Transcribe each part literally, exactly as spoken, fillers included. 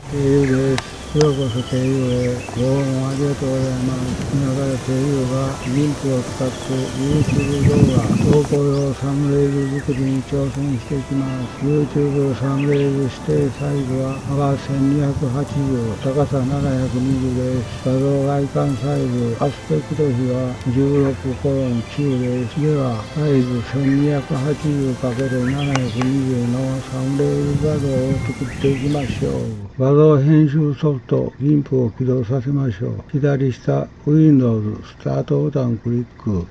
経由です。ようこそ経由へ。どうもありがとうございます。今から経由がギンプを使って YouTube 動画、走行用サムネイル作りに挑戦していきます。YouTube サムネイル指定サイズは幅せんにひゃくはちじゅう、高さななひゃくにじゅうです。画像外観サイズ、アスペクト比は じゅうろくコロンきゅう です。では、サイズ せんにひゃくはちじゅうかけるななひゃくにじゅう のサムネイル画像を作っていきましょう。画像編集ソフト、ギンプを起動させましょう。左下、Windows スタートボタンをクリック。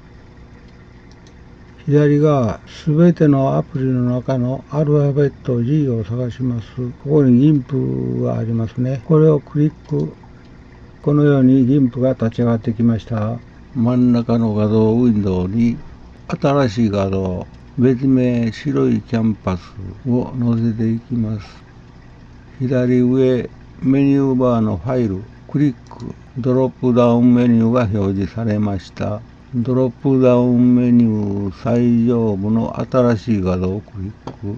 左側、すべてのアプリの中のアルファベット G を探します。ここにギンプがありますね。これをクリック。このようにギンプが立ち上がってきました。真ん中の画像ウィンドウに新しい画像、別名白いキャンパスを載せていきます。左上、メニューバーのファイル、クリック、ドロップダウンメニューが表示されました。ドロップダウンメニュー最上部の新しい画像をクリック。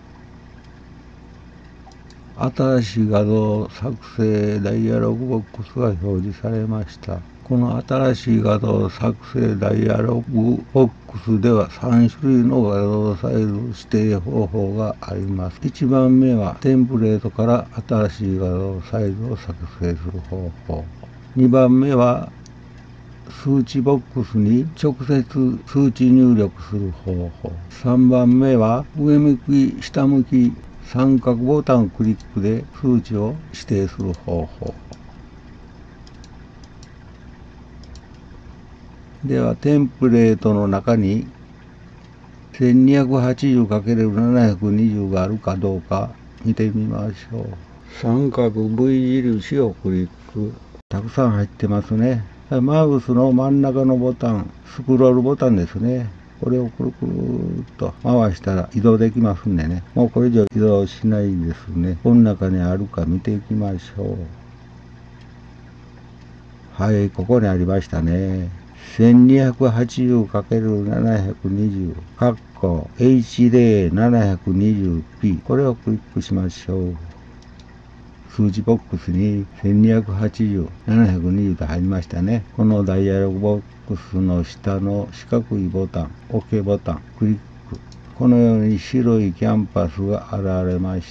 新しい画像作成ダイアログボックスが表示されました。この新しい画像作成ダイアログボックスではさんしゅるいの画像サイズ指定方法があります。いちばんめはテンプレートから新しい画像サイズを作成する方法。にばんめは数値ボックスに直接数値入力する方法。さんばんめは上向き、下向き、三角ボタンをクリックで数値を指定する方法。では、テンプレートの中に せんにひゃくはちじゅうかけるななひゃくにじゅう があるかどうか見てみましょう。三角 V 印をクリック。たくさん入ってますね。マウスの真ん中のボタン、スクロールボタンですね。これをくるくるっと回したら移動できますんでね。もうこれ以上移動しないですね。この中にあるか見ていきましょう。はい、ここにありましたね。せんにひゃくはちじゅうかけるななひゃくにじゅう、カッコ エイチゼロななひゃくにじゅうピー。これをクリックしましょう。数字ボックスにせんにひゃくはちじゅう、ななひゃくにじゅうと入りましたね。このダイアログボックスの下の四角いボタン、OK ボタン、クリック。このように白いキャンパスが現れました。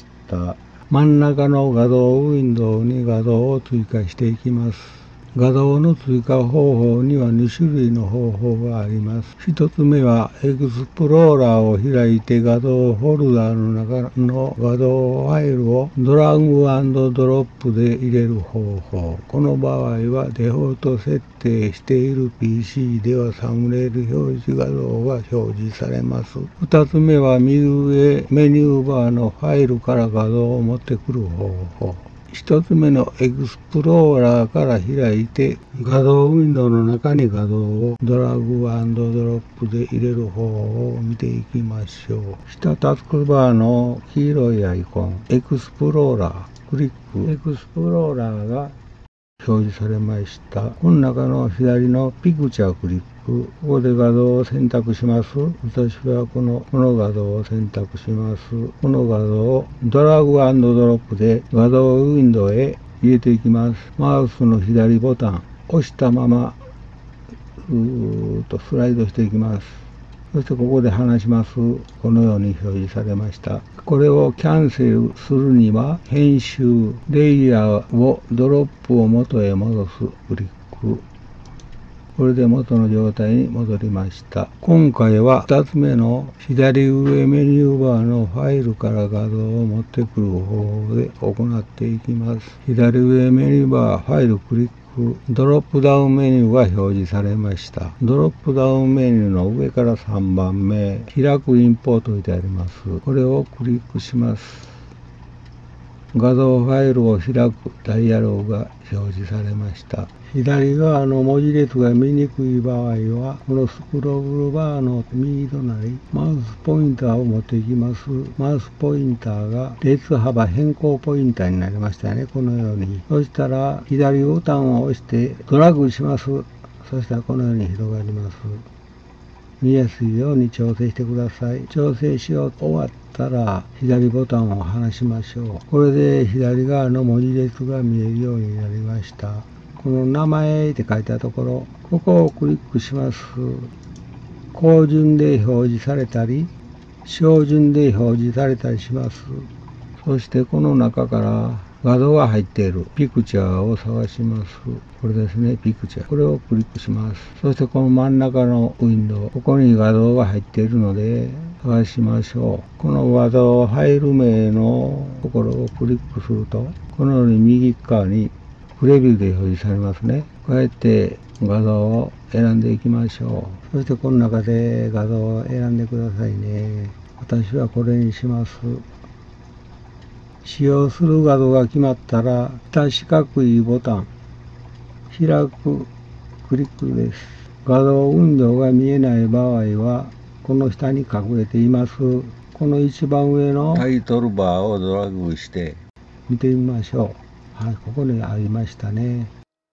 真ん中の画像ウィンドウに画像を追加していきます。画像の追加方法にはにしゅるいの方法があります。ひとつめはエクスプローラーを開いて画像フォルダーの中の画像ファイルをドラッグ&ドロップで入れる方法。この場合はデフォルト設定している ピーシー ではサムネイル表示画像が表示されます。ふたつめは右上メニューバーのファイルから画像を持ってくる方法。一つ目のエクスプローラーから開いて画像ウィンドウの中に画像をドラッグ&ドロップで入れる方法を見ていきましょう。下タスクバーの黄色いアイコンエクスプローラークリック。エクスプローラーが表示されました。この中の左のピクチャークリック。ここで画像を選択します。私はこの、この画像を選択します。この画像をドラッグ&ドロップで画像ウィンドウへ入れていきます。マウスの左ボタン押したままうーっとスライドしていきます。そしてここで離します。このように表示されました。これをキャンセルするには編集、レイヤーをドロップを元へ戻すクリック。これで元の状態に戻りました。今回はふたつめの左上メニューバーのファイルから画像を持ってくる方法で行っていきます。左上メニューバーファイルクリック。ドロップダウンメニューが表示されました。ドロップダウンメニューの上からさんばんめ、開くインポートとあります。これをクリックします。画像ファイルを開くダイアログが表示されました。左側の文字列が見にくい場合は、このスクロールバーの右隣、マウスポインターを持っていきます。マウスポインターが列幅変更ポインターになりましたね。このように。そしたら、左ボタンを押してドラッグします。そしたらこのように広がります。 見やすいように調整してください。調整しようと終わったら左ボタンを離しましょう。これで左側の文字列が見えるようになりました。この名前って書いたところ、ここをクリックします。高順で表示されたり、小順で表示されたりします。そしてこの中から画像が入っているピクチャーを探します。これですね、ピクチャー。これをクリックします。そしてこの真ん中のウィンドウ、ここに画像が入っているので探しましょう。この画像ファイル名のところをクリックすると、このように右側にプレビューで表示されますね。こうやって画像を選んでいきましょう。そしてこの中で画像を選んでくださいね。私はこれにします。使用する画像が決まったら、下四角いボタン、開く、クリックです。画像ウィンドウが見えない場合は、この下に隠れています。この一番上のタイトルバーをドラッグして見てみましょう。はい、ここにありましたね。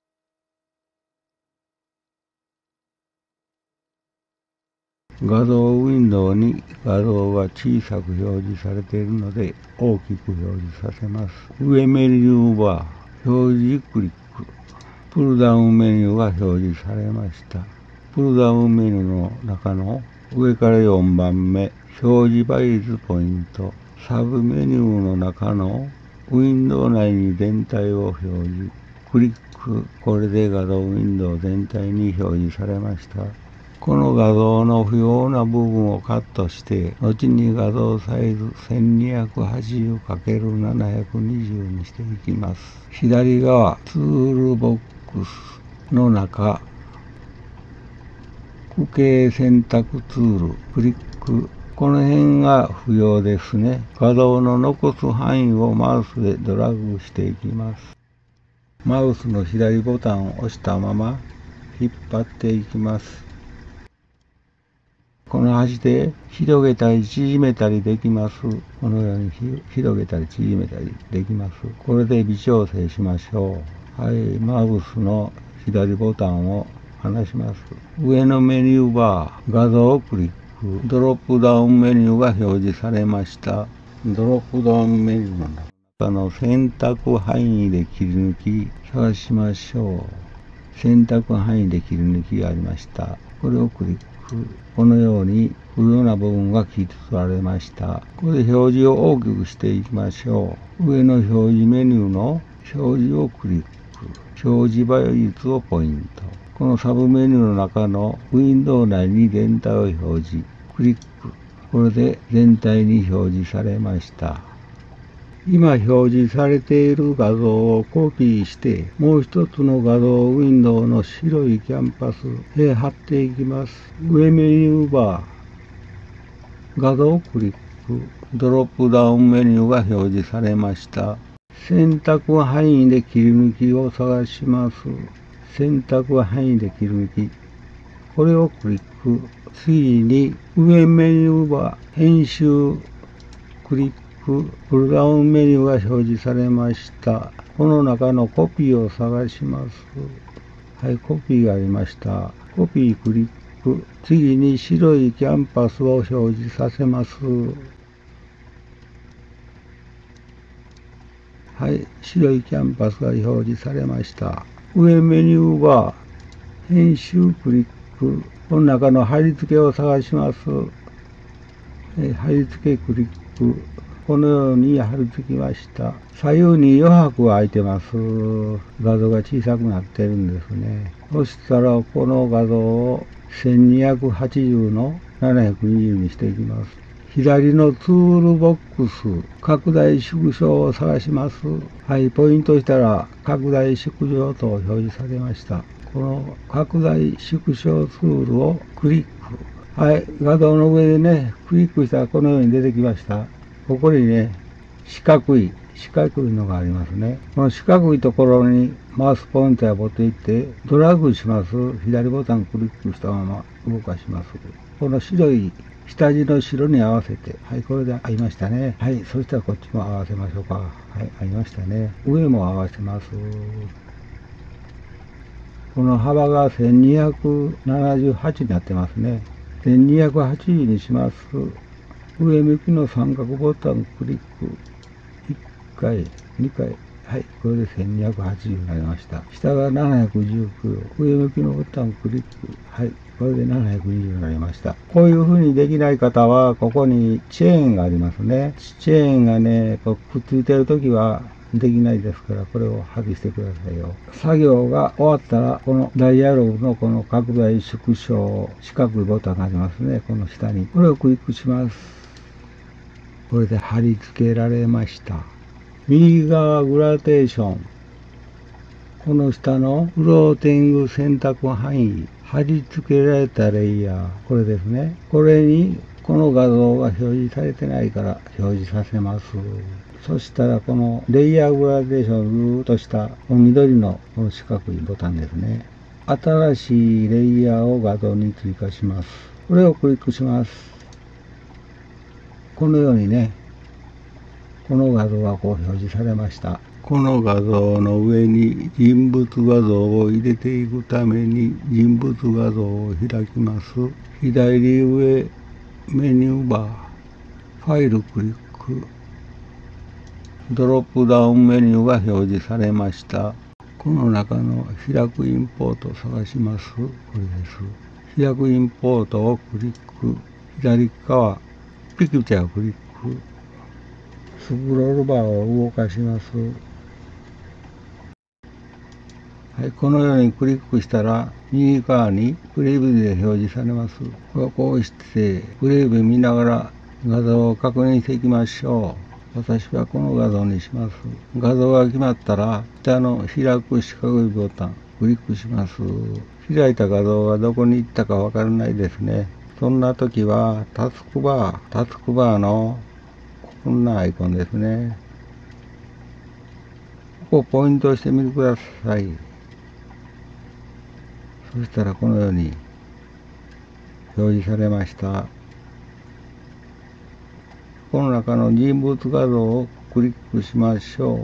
画像ウィンドウに画像が小さく表示されているので大きく表示させます。上メニューバー、表示クリック、プルダウンメニューが表示されました。プルダウンメニューの中の上からよんばんめ、表示倍率ポイント、サブメニューの中のウィンドウ内に全体を表示、クリック、これで画像ウィンドウ全体に表示されました。この画像の不要な部分をカットして、後に画像サイズ せんにひゃくはちじゅうかけるななひゃくにじゅう にしていきます。左側、ツールボックスの中、区形選択ツール、クリック。この辺が不要ですね。画像の残す範囲をマウスでドラッグしていきます。マウスの左ボタンを押したまま引っ張っていきます。この端で広げたり縮めたりできます。このように広げたり縮めたりできます。これで微調整しましょう。はい、マウスの左ボタンを離します。上のメニューバー、画像をクリック。ドロップダウンメニューが表示されました。ドロップダウンメニューの中の選択範囲で切り抜き探しましょう。選択範囲で切り抜きがありました。これをクリック。このように不要な部分が切り取られました。これで表示を大きくしていきましょう。上の表示メニューの表示をクリック。表示倍率をポイント。このサブメニューの中のウィンドウ内に全体を表示。クリック。これで全体に表示されました。今表示されている画像をコピーして、もう一つの画像ウィンドウの白いキャンパスへ貼っていきます。上メニューバー、画像をクリック、ドロップダウンメニューが表示されました。選択範囲で切り抜きを探します。選択範囲で切り抜き。これをクリック。次に上メニューバー、編集、クリック。プルダウンメニューが表示されました。この中のコピーを探します。はい、コピーがありました。コピークリック。次に白いキャンパスを表示させます。はい、白いキャンパスが表示されました。上メニューバー、編集クリック。この中の貼り付けを探します。はい、貼り付けクリック。このように貼り付きました。左右に余白が空いてます。画像が小さくなってるんですね。そしたらこの画像をせんにひゃくはちじゅうのななひゃくにじゅうにしていきます。左のツールボックス、拡大縮小を探します。はい、ポイントしたら拡大縮小と表示されました。この拡大縮小ツールをクリック。はい、画像の上でね、クリックしたらこのように出てきました。ここにね、四角い、四角いのがありますね。この四角いところにマウスポインターを持っていって、ドラッグします。左ボタンクリックしたまま動かします。この白い、下地の白に合わせて、はい、これで合いましたね。はい、そしたらこっちも合わせましょうか。はい、合いましたね。上も合わせます。この幅がせんにひゃくななじゅうはちになってますね。 せんにひゃくはちじゅうにします。上向きの三角ボタンクリック。いっかい、にかい。はい、これでせんにひゃくはちじゅうになりました。下がななひゃくじゅうきゅう。上向きのボタンクリック。はい、これでななひゃくにじゅうになりました。こういう風にできない方は、ここにチェーンがありますね。チェーンがね、こうくっついてるときは、できないですから、これを外してくださいよ。作業が終わったら、このダイヤログのこの拡大縮小四角いボタンがありますね。この下に。これをクリックします。これで貼り付けられました。右側グラデーション。この下のフローティング選択範囲。貼り付けられたレイヤー。これですね。これにこの画像が表示されてないから表示させます。そしたらこのレイヤーグラデーションをずーっとした緑のこの四角いボタンですね。新しいレイヤーを画像に追加します。これをクリックします。このようにね、この画像がこう表示されました。この画像の上に人物画像を入れていくために人物画像を開きます。左上メニューバー、ファイルクリック。ドロップダウンメニューが表示されました。この中の開くインポートを探します。これです。開くインポートをクリック。左側、ピクチャーをクリック。スクロールバーを動かします。はい、このようにクリックしたら、右側にプレビューで表示されます。これをこうして、プレビュー見ながら画像を確認していきましょう。私はこの画像にします。画像が決まったら、下の開く四角いボタン、クリックします。開いた画像がどこに行ったかわからないですね。そんな時は、タスクバー、タスクバーのこんなアイコンですね。ここをポイントしてみてください。そしたらこのように表示されました。この中の人物画像をクリックしましょう。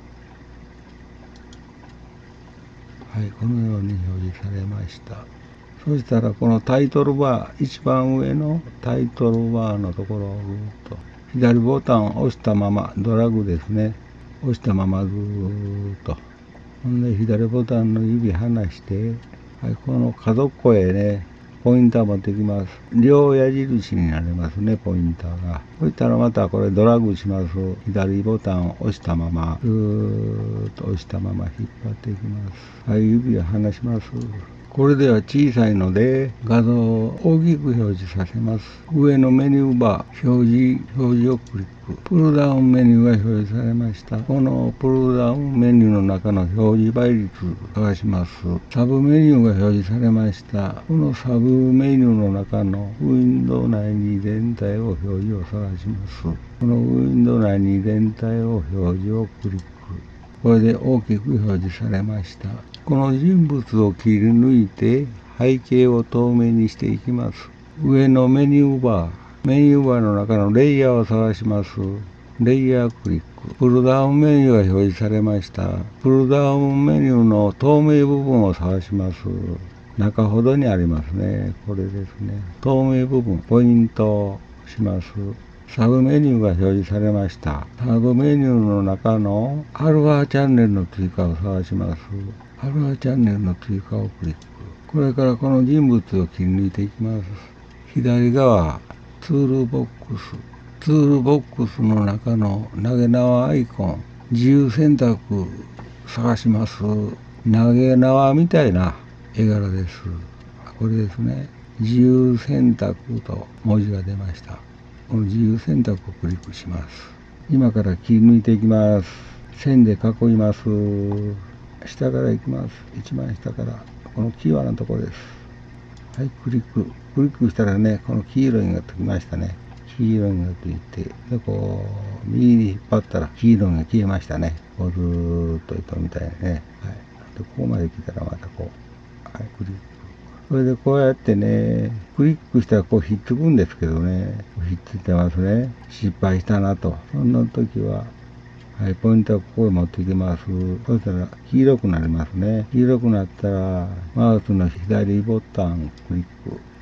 はい、このように表示されました。そしたらこのタイトルバー、一番上のタイトルバーのところをぐーっと左ボタンを押したまま、ドラッグですね。押したままずーっと。ほんで左ボタンの指離して、はい、この角っこへね、ポインター持ってきます。両矢印になりますね、ポインターが。そしたらまたこれドラッグします。左ボタンを押したまま、ずーっと押したまま引っ張っていきます。はい、指を離します。これでは小さいので画像を大きく表示させます。上のメニューバー、表示、表示をクリック。プルダウンメニューが表示されました。このプルダウンメニューの中の表示倍率探します。サブメニューが表示されました。このサブメニューの中のウィンドウ内に全体を表示を探します。このウィンドウ内に全体を表示をクリック。これで大きく表示されました。この人物を切り抜いて背景を透明にしていきます。上のメニューバー、メニューバーの中のレイヤーを探します。レイヤークリック。プルダウンメニューが表示されました。プルダウンメニューの透明部分を探します。中ほどにありますね。これですね。透明部分、ポイントします。サブメニューが表示されました。サブメニューの中のアルファチャンネルの追加を探します。アルファチャンネルの追加をクリック。これからこの人物を切り抜いていきます。左側、ツールボックス。ツールボックスの中の投げ縄アイコン。自由選択探します。投げ縄みたいな絵柄です。これですね。自由選択と文字が出ました。この自由選択をクリックします。今から切り抜いていきます。線で囲います。下から行きます。一番下から。このキーワードのところです。はい、クリック。クリックしたらね、この黄色いのがつきましたね。黄色いのがついて、で、こう、右に引っ張ったら黄色いのが消えましたね。こうずーっと糸みたいにね。はい。で、ここまで来たらまたこう。はい、クリック。それでこうやってね、クリックしたらこうひっつくんですけどね、ひっついてますね。失敗したなと。そんな時は、はい、ポイントはここへ持ってきます。そしたら黄色くなりますね。黄色くなったら、マウスの左ボタンクリック。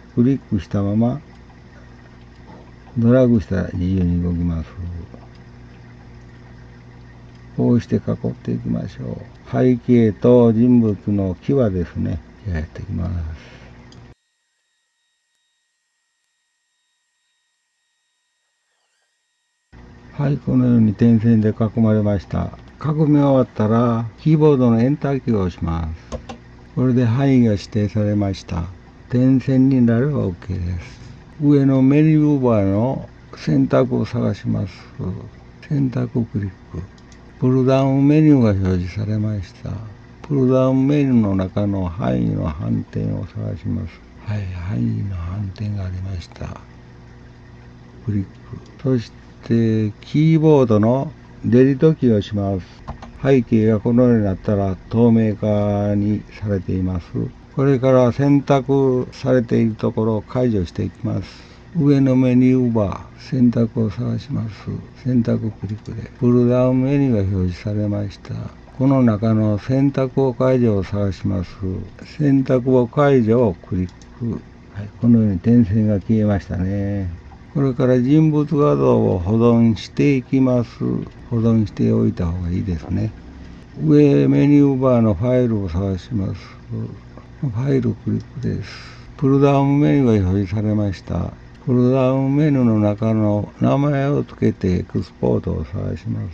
クリックしたままドラッグしたら自由に動きます。こうして囲っていきましょう。背景と人物の際ですね。やっていきます。はい、このように点線で囲まれました。囲み終わったらキーボードのエンターキーを押します。これで範囲が指定されました。点線になれば OK です。上のメニューバーの選択を探します。選択をクリック。プルダウンメニューが表示されました。プルダウンメニューの中の範囲の斑点を探します。はい、範囲の斑点がありました。クリック。そしてキーボードのデリートキーを押します。背景がこのようになったら透明化にされています。これから選択されているところを解除していきます。上のメニューバー、選択を探します。選択クリックで、プルダウンメニューが表示されました。この中の選択を解除を探します。選択を解除をクリック。はい、このように点線が消えましたね。これから人物画像を保存していきます。保存しておいた方がいいですね。上メニューバーのファイルを探します。ファイルクリックです。プルダウンメニューが表示されました。プルダウンメニューの中の名前をつけてエクスポートを探します。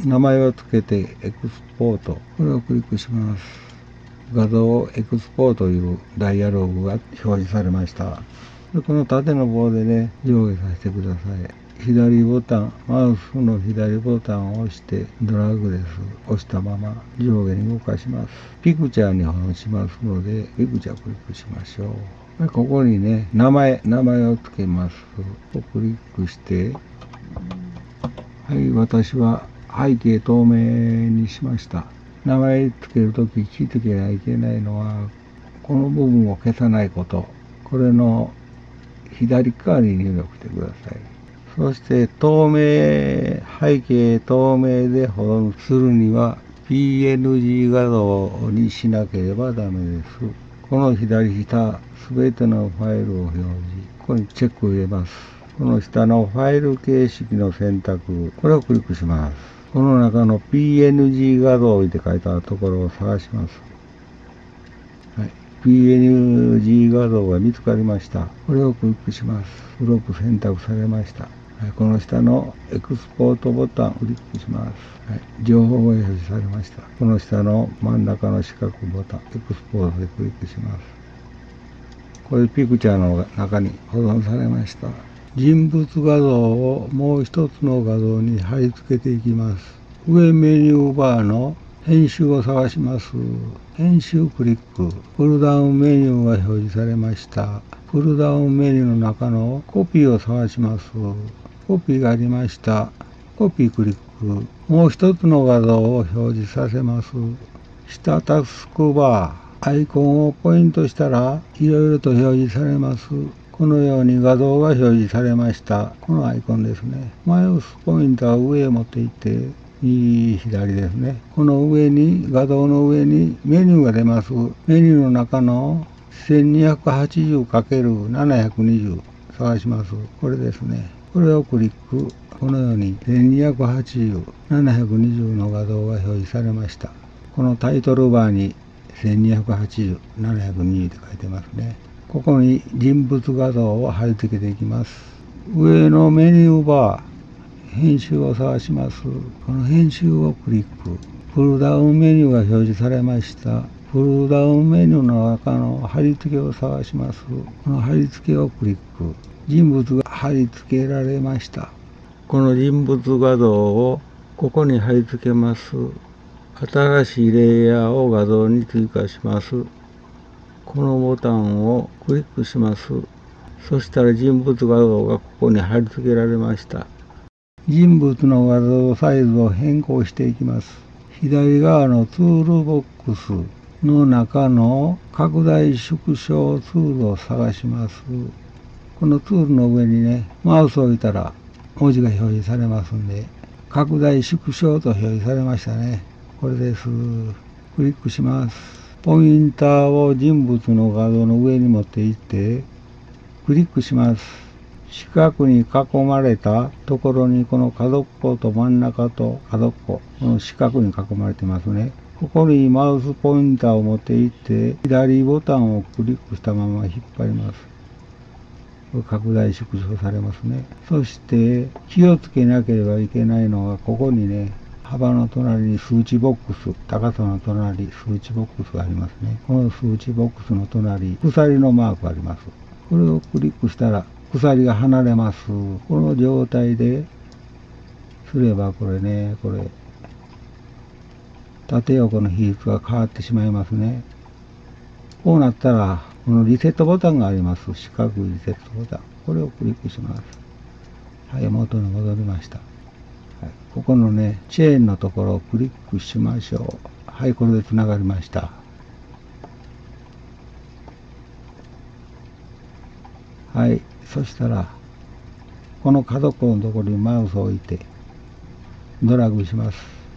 名前をつけてエクスポート。これをクリックします。画像をエクスポートというダイアログが表示されました。この縦の棒でね、上下させてください。左ボタン、マウスの左ボタンを押してドラッグです。押したまま上下に動かします。ピクチャーに保存しますので、ピクチャーをクリックしましょう。ここにね、名前、名前をつけます。クリックして、はい、私は背景透明にしました。名前つけるとき気づけないといけないのは、この部分を消さないこと。これの左側に入力してください。そして透明、背景透明で保存するには ピーエヌジー 画像にしなければダメです。この左下、すべてのファイルを表示。ここにチェックを入れます。この下のファイル形式の選択、これをクリックします。この中の ピーエヌジー 画像って書いたところを探します。はい、ピーエヌジー 画像が見つかりました。これをクリックします。ブロック選択されました。はい、この下のエクスポートボタンをクリックします。はい、情報が表示されました。この下の真ん中の四角ボタン、エクスポートでクリックします。これピクチャーの中に保存されました。人物画像をもう一つの画像に貼り付けていきます。上メニューバーの編集を探します。編集クリック。プルダウンメニューが表示されました。プルダウンメニューの中のコピーを探します。コピーがありました。コピークリック。もう一つの画像を表示させます。下タスクバー。アイコンをポイントしたらいろいろと表示されます。このように画像が表示されました。このアイコンですね。マウスポインターを上へ持っていって、右左ですね。この上に、画像の上にメニューが出ます。メニューの中の せんにひゃくはちじゅうかけるななひゃくにじゅう 探します。これですね。これをクリック。このようにせんにひゃくはちじゅう、ななひゃくにじゅうの画像が表示されました。このタイトルバーにせんにひゃくはちじゅう、ななひゃくにじゅうって書いてますね。ここに人物画像を貼り付けていきます。上のメニューバー、編集を探します。この編集をクリック。プルダウンメニューが表示されました。プルダウンメニューの中の貼り付けを探します。この貼り付けをクリック。人物が貼り付けられました。この人物画像をここに貼り付けます。新しいレイヤーを画像に追加します。このボタンをクリックします。そしたら人物画像がここに貼り付けられました。人物の画像サイズを変更していきます。左側のツールボックスの中の拡大縮小ツールを探します。このツールの上にね、マウスを置いたら文字が表示されますんで、拡大縮小と表示されましたね。これです。クリックします。ポインターを人物の画像の上に持っていって、 クリックします。四角に囲まれたところにこの角っこと真ん中と角っこ、この四角に囲まれてますね。ここにマウスポインターを持っていって、左ボタンをクリックしたまま引っ張ります。これ拡大縮小されますね。そして気をつけなければいけないのが、ここにね、幅の隣に数値ボックス、高さの隣、数値ボックスがありますね。この数値ボックスの隣、鎖のマークがあります。これをクリックしたら、鎖が離れます。この状態ですれば、これね、これ、縦横の比率が変わってしまいますね。こうなったら、このリセットボタンがあります。四角いリセットボタン。これをクリックします。はい、元に戻りました。はい、ここのね、チェーンのところをクリックしましょう。はい、これでつながりました。はい、そしたら、この角っこのところにマウスを置いて、ドラッグします。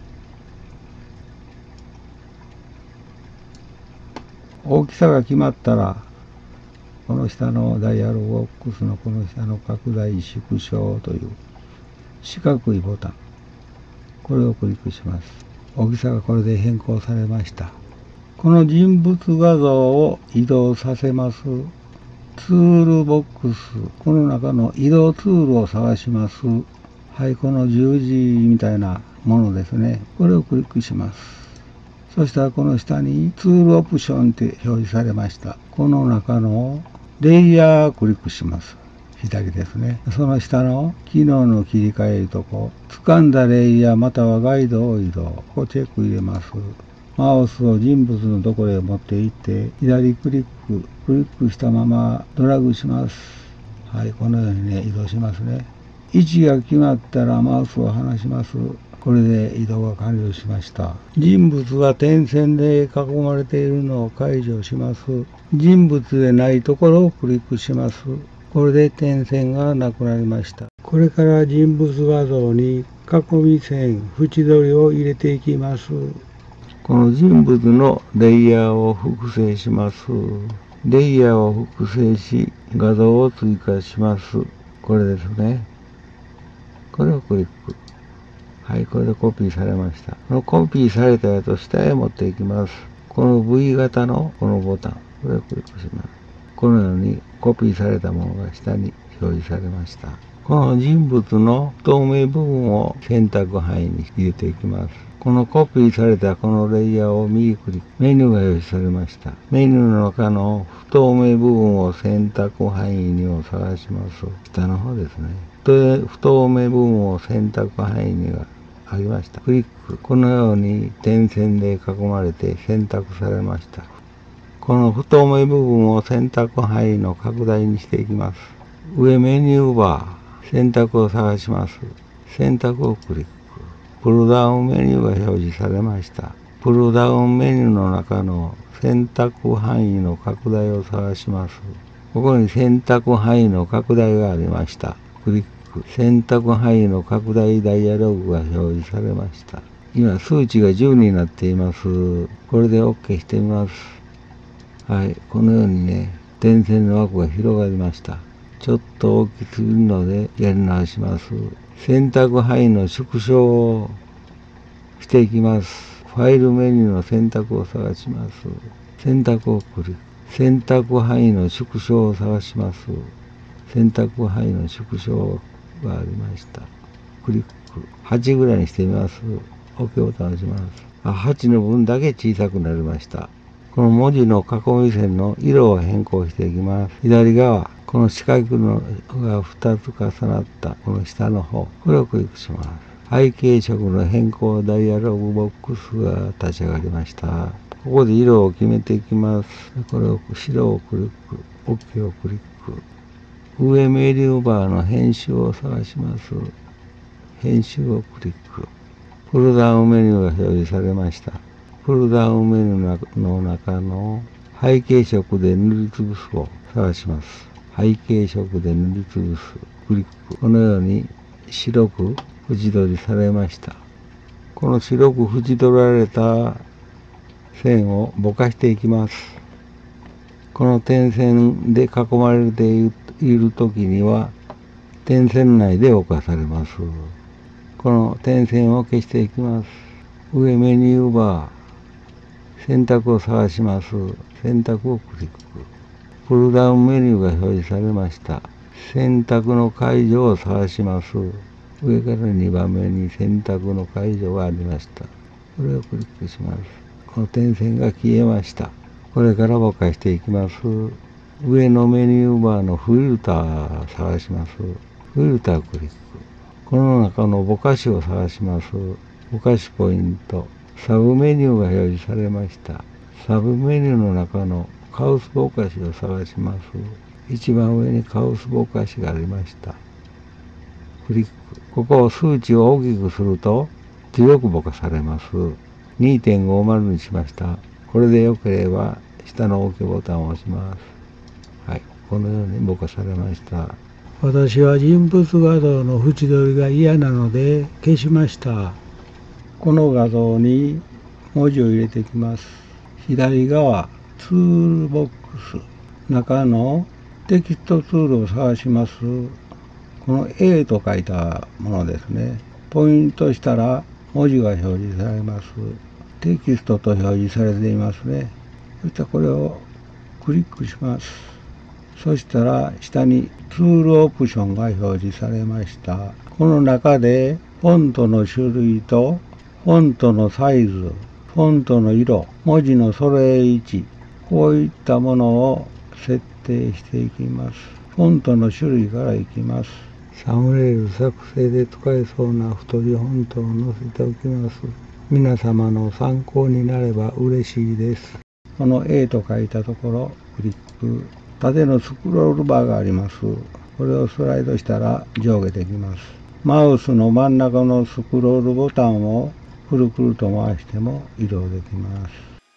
大きさが決まったら、この下のダイヤルボックスのこの下の拡大縮小という四角いボタン、これをクリックします。大きさがこれで変更されました。この人物画像を移動させます。ツールボックス、この中の移動ツールを探します。はい、この十字みたいなものですね。これをクリックします。そしたらこの下にツールオプションって表示されました。この中のレイヤーをクリックします。左ですね。その下の機能の切り替えるとこ、掴んだレイヤーまたはガイドを移動。ここチェック入れます。マウスを人物のところへ持っていって、左クリック、クリックしたままドラッグします。はい、このようにね、移動しますね。位置が決まったらマウスを離します。これで移動が完了しました。人物が点線で囲まれているのを解除します。人物でないところをクリックします。これで点線がなくなりました。これから人物画像に囲み線、縁取りを入れていきます。この人物のレイヤーを複製します。レイヤーを複製し、画像を追加します。これですね。これをクリック。はい、これでコピーされました。このコピーされたやつを下へ持っていきます。この V 型のこのボタン、これをクリックします。このようにコピーされたものが下に表示されました。この人物の不透明部分を選択範囲に入れていきます。このコピーされたこのレイヤーを右クリック、メニューが表示されました。メニューの中の不透明部分を選択範囲にを探します。下の方ですね。不透明部分を選択範囲にがありました。クリック。このように点線で囲まれて選択されました。この不透明部分を選択範囲の拡大にしていきます。上メニューバー、選択を探します。選択をクリック。プルダウンメニューが表示されました。プルダウンメニューの中の選択範囲の拡大を探します。ここに選択範囲の拡大がありました。クリック。選択範囲の拡大ダイアログが表示されました。今数値がじゅうになっています。これで OK してみます。はい、このようにね、点線の枠が広がりました。ちょっと大きすぎるのでやり直します。選択範囲の縮小をしていきます。ファイルメニューの選択を探します。選択をクリック。選択範囲の縮小を探します。選択範囲の縮小がありました。クリック。はちぐらいにしてみます。OK ボタンを押します。あ、はちの分だけ小さくなりました。この文字の囲み線の色を変更していきます。左側、この四角のがふたつ重なったこの下の方、これをクリックします。背景色の変更ダイアログボックスが立ち上がりました。ここで色を決めていきます。これを白をクリック、OK をクリック。上メニューバーの編集を探します。編集をクリック。プルダウンメニューが表示されました。プルダウンメニューの中の背景色で塗りつぶすを探します。背景色で塗りつぶす。クリック。このように白く縁取りされました。この白く縁取られた線をぼかしていきます。 この点線で囲まれているときには、点線内で侵されます。この点線を消していきます。上メニューバー、選択を探します。選択をクリック。プルダウンメニューが表示されました。選択の解除を探します。上からにばんめに選択の解除がありました。これをクリックします。この点線が消えました。これからぼかしていきます。上のメニューバーのフィルター探します。フィルタークリック。この中のぼかしを探します。ぼかしポイント。サブメニューが表示されました。サブメニューの中のカウスぼかしを探します。一番上にカウスぼかしがありました。クリック。ここを数値を大きくすると強くぼかされます。にてんごまる にしました。これで良ければ下の OK ボタンを押します。はい。このようにぼかされました。 私は人物画像の縁取りが嫌なので消しました。この画像に文字を入れていきます。左側、ツールボックス。中のテキストツールを探します。この A と書いたものですね。ポイントしたら文字が表示されます。テキストと表示されていますね。そしてこれをクリックします。そしたら下にツールオプションが表示されました。この中でフォントの種類とフォントのサイズ、フォントの色、文字の揃え位置、こういったものを設定していきます。フォントの種類からいきます。サムネイル作成で使えそうな太字フォントを載せておきます。皆様の参考になれば嬉しいです。この A と書いたところ、クリック。縦のスクロールバーがあります。これをスライドしたら上下できます。マウスの真ん中のスクロールボタンをくるくると回しても移動できます。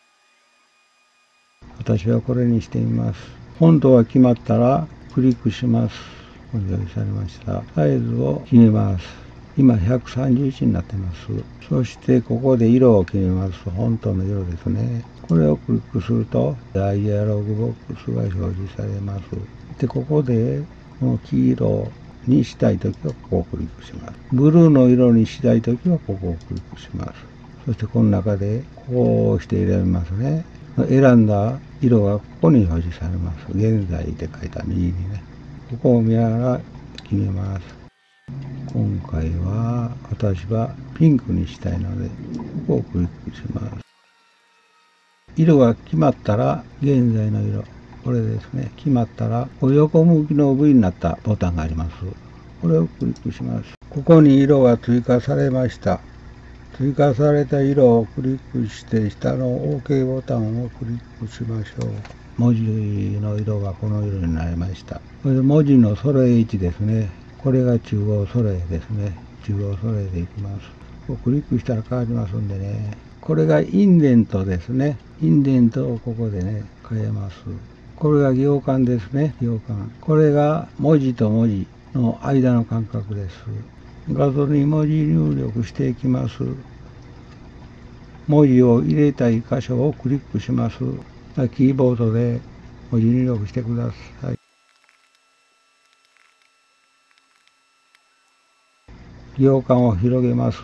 私はこれにしてみます。フォントが決まったらクリックします。表示されました。サイズを決めます。今ひゃくさんじゅういちになってます。そしてここで色を決めます。フォントの色ですね。これをクリックするとダイアログボックスが表示されます。で、ここでこの黄色にしたいときはここをクリックします。ブルーの色にしたいときはここをクリックします。そしてこの中でこうして選びますね。選んだ色がここに表示されます。現在で書いた右にね。ここを見ながら決めます。今回は私はピンクにしたいので、ここをクリックします。色が決まったら、現在の色、これですね、決まったら、横向きの V になったボタンがあります。これをクリックします。ここに色が追加されました。追加された色をクリックして、下の OK ボタンをクリックしましょう。文字の色がこの色になりました。これで文字の揃え位置ですね。これが中央揃えですね。中央揃えでいきます。ここクリックしたら変わりますんでね。これがインデントですね。インデントをここでね、変えます。これが行間ですね。行間。これが文字と文字の間の間隔です。画像に文字入力していきます。文字を入れたい箇所をクリックします。キーボードで文字入力してください。行間を広げます。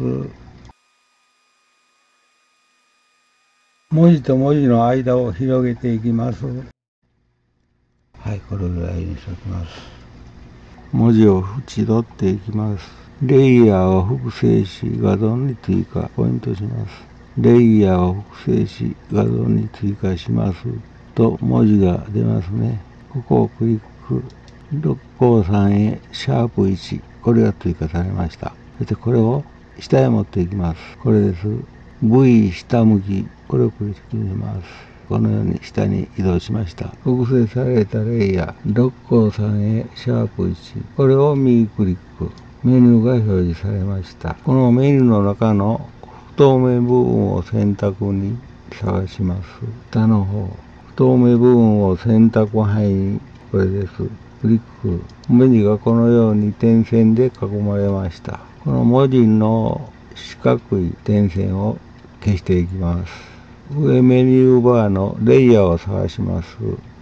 文字と文字の間を広げていきます。はい、これぐらいにしておきます。文字を縁取っていきます。レイヤーを複製し、画像に追加、ポイントします。レイヤーを複製し、画像に追加します。と文字が出ますね。ここをクリック。ろくこうさんへシャープいち。これが追加されました。そしてこれを下へ持っていきます。これです。V 下向き。これをクリックします。このように下に移動しました。複製されたレイヤー。ろくこうさんへシャープいち。これを右クリック。メニューが表示されました。このメニューの中の不透明部分を選択に探します。下の方。不透明部分を選択範囲に、これです。クリック。文字がこのように点線で囲まれました。この文字の四角い点線を消していきます。上メニューバーのレイヤーを探します。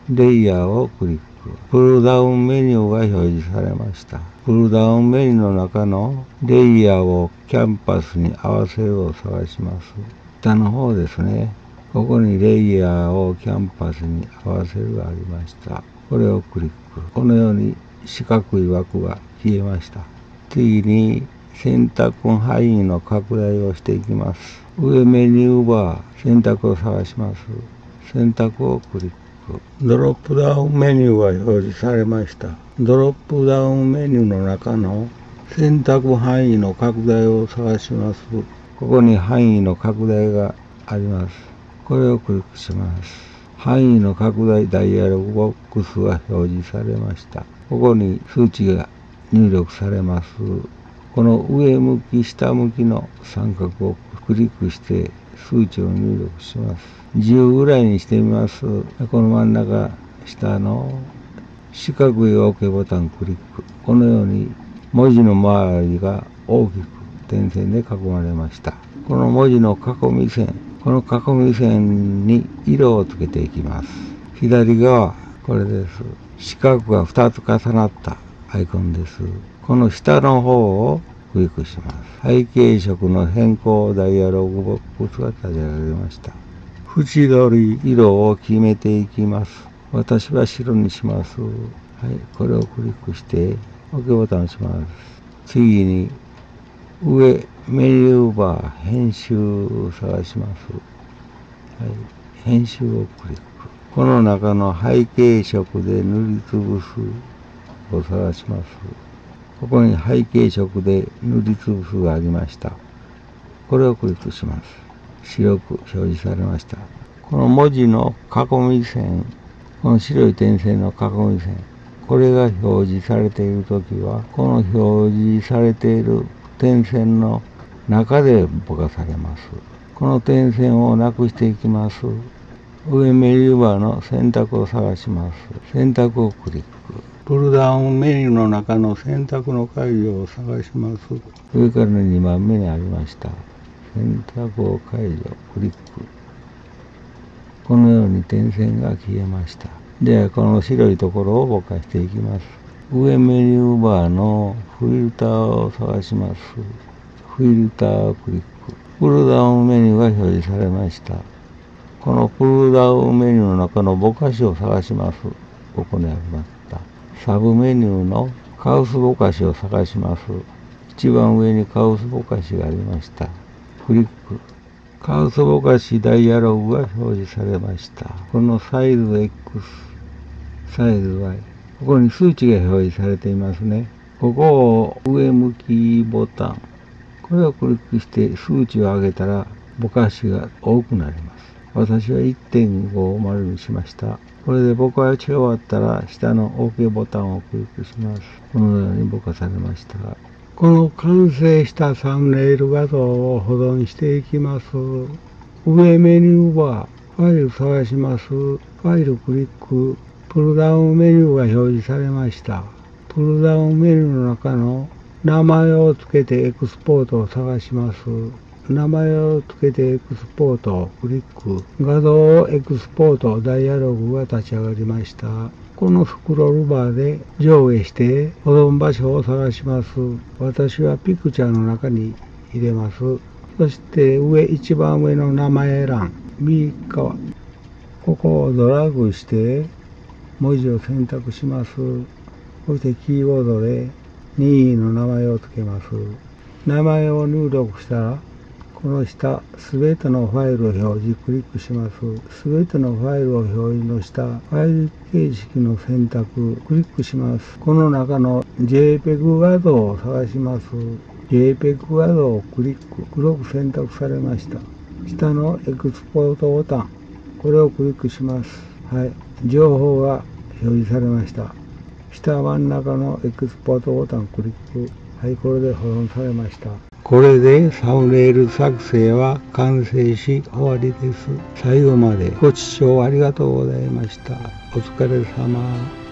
レイヤーをクリック。プルダウンメニューが表示されました。プルダウンメニューの中のレイヤーをキャンパスに合わせるを探します。下の方ですね。ここにレイヤーをキャンパスに合わせるがありました。これをクリック。このように四角い枠が消えました。次に選択範囲の拡大をしていきます。上メニューバー、選択を探します。選択をクリック。ドロップダウンメニューが表示されました。ドロップダウンメニューの中の選択範囲の拡大を探します。ここに範囲の拡大があります。これをクリックします。範囲の拡大ダイヤログボックスが表示されました。ここに数値が入力されます。この上向き下向きの三角をクリックして数値を入力します。じゅうぐらいにしてみます。この真ん中下の四角い OK ボタンクリック。このように文字の周りが大きく点線で囲まれました。この文字の囲み線、この囲み線に色をつけていきます。左側、これです。四角がふたつ重なったアイコンです。この下の方をクリックします。背景色の変更ダイヤログボックスが立ち上がりました。縁取り、色を決めていきます。私は白にします。はい、これをクリックして OK ボタンを押します。次に上メニューバー編集を探します。はい、編集をクリック。この中の背景色で塗りつぶすを探します。ここに背景色で塗りつぶすがありました。これをクリックします。白く表示されました。この文字の囲み線、この白い点線の囲み線、これが表示されているときは、この表示されている点線の中でぼかされます。この点線をなくしていきます。上メニューバーの選択を探します。選択をクリック。プルダウンメニューの中の選択の解除を探します。上からのにばんめにありました。選択を解除、クリック。このように点線が消えました。では、この白いところをぼかしていきます。上メニューバーのフィルターを探します。フィルターをクリック。プルダウンメニューが表示されました。このプルダウンメニューの中のぼかしを探します。ここにありました。サブメニューのカウスぼかしを探します。一番上にカウスぼかしがありました。クリック。カウスぼかしダイヤログが表示されました。このサイズ X、サイズ Y。ここに数値が表示されていますね。ここを上向きボタン。これをクリックして数値を上げたらぼかしが多くなります。私は いってんごまる にしました。これでぼかし終わったら下の OK ボタンをクリックします。このようにぼかされました。この完成したサムネイル画像を保存していきます。上メニューバー、ファイル探します。ファイルクリック。プルダウンメニューが表示されました。プルダウンメニューの中の名前をつけてエクスポートを探します。名前をつけてエクスポートをクリック。画像をエクスポートダイヤログが立ち上がりました。このスクロールバーで上下して保存場所を探します。私はピクチャーの中に入れます。そして上、一番上の名前欄、右側。ここをドラッグして文字を選択します。そしてキーボードで任意の名前を付けます。名前を入力したら、この下、すべてのファイルを表示、クリックします。すべてのファイルを表示の下、ファイル形式の選択、クリックします。この中の ジェイペグ 画像を探します。ジェイペグ 画像をクリック、黒く選択されました。下のエクスポートボタン、これをクリックします。はい。情報が表示されました。下真ん中のエクスポートボタンクリック。はい、これで保存されました。これでサムネイル作成は完成し終わりです。最後までご視聴ありがとうございました。お疲れ様。